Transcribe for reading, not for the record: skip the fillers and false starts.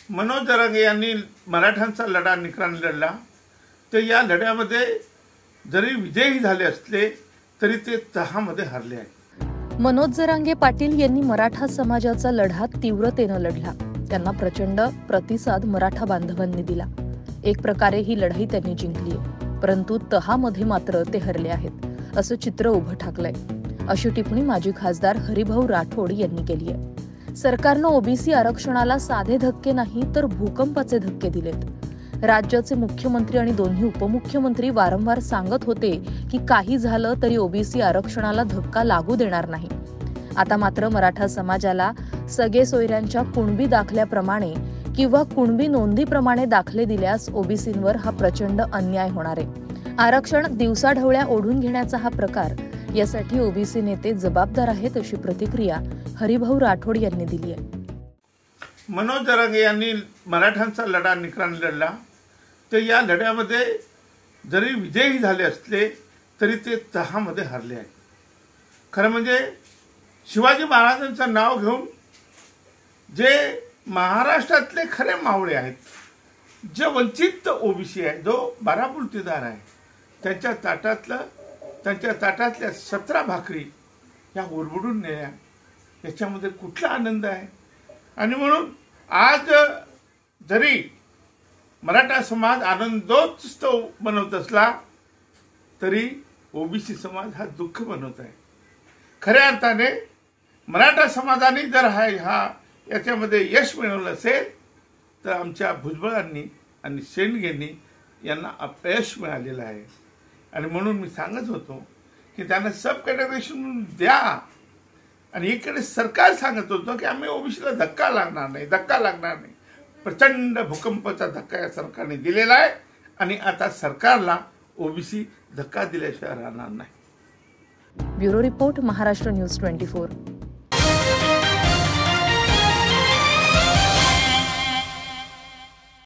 मनोज जरांगे यांनी मराठ्यांचा लढा निकराने लढला, तर या लढ्यामध्ये जरी विजयी झाले असले तरी ते तहामध्ये हरले आहेत। मनोज जरांगे पाटील यांनी मराठा समाजाचा लढा तीव्रतेने लढला। त्यांना प्रचंड प्रतिसाद मराठा बांधवांनी दिला। एक प्रकारे ही लढाई त्यांनी जिंकली, परंतु तहामध्ये मात्र ते हरले आहेत असं चित्र उभं ठाकलंय, अशी टिप्पणी माजी खासदार हरिभाऊ राठोड यांनी केली आहे। सरकारनं ओबीसी आरक्षणाला साधे धक्के नाही तर भूकंपाचे धक्के दिलेत। राज्याचे मुख्यमंत्री आणि दोन्ही उपमुख्यमंत्री वारंवार सांगत होते की काही झालं तरी ओबीसी आरक्षणाला धक्का लागू देणार नाही। आता मात्र मराठा समाजाला सगळे सोयऱ्यांच्या कुणबी दाखल्याप्रमाणे किंवा कुणबी नोंदीप्रमाणे दाखले दिल्यास ओबीसींवर हा प्रचंड अन्याय होणार आहे। आरक्षण दिवसाढवळ्या ओढून घेण्याचा हा प्रकार, यासाठी ओबीसी नेते जबाबदार आहेत अशी प्रतिक्रिया हरिभाऊ राठोड यांनी दिली आहे। मनोज जरांगे यांनी मराठ्यांचा लढा निकराने लढला, तर या लढ्यामध्ये जरी विजयी झाले असले तरी ते तहामध्ये हरले आहेत। खरं म्हणजे शिवाजी महाराजांचं नाव घेऊन जे महाराष्ट्रातले खरे मावळे आहेत, जे वंचित ओबीसी आहे, जो बारापुलतीदार आहे, त्यांच्या ताटातल्या 17 भाकरी या उरबडून नेल्या, याच्यामध्ये कुठला आनंद आहे? आणि म्हणून आज जरी मराठा समाज आनंदोत्सव बनवत असला तरी ओबीसी समाज हा दुःख बनवत आहे। खऱ्या अर्थाने मराठा समाजाने जर याच्यामध्ये यश मिळवलं असेल तर आमच्या भुजबळांनी आणि शेंडगेंनी यांना अपयश मिळालेलं आहे। आणि म्हणून मी सांगत होतो की त्यांना सब कॅटेगरायझेशन द्या, आणि इकडे सरकार सांगत होतं की आम्ही ओबीसीला धक्का लागणार नाही। प्रचंड भूकंपाचा धक्का या सरकारने दिलेला आहे, आणि आता सरकारला ओबीसी धक्का दिल्याशिवाय राहणार नाही। Bureau report, Maharashtra news 24।